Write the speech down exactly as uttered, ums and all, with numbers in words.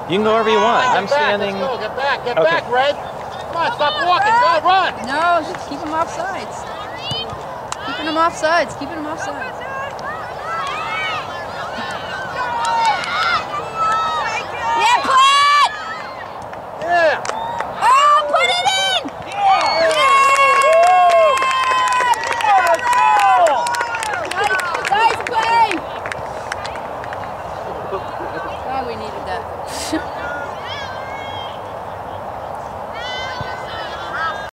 You can go wherever you want. Get I'm back, standing. Let's go. Get back, get Okay. back, Red. Come on, stop walking. Go, run. No, just keep him off sides. Keeping him off sides. Keeping him off sides.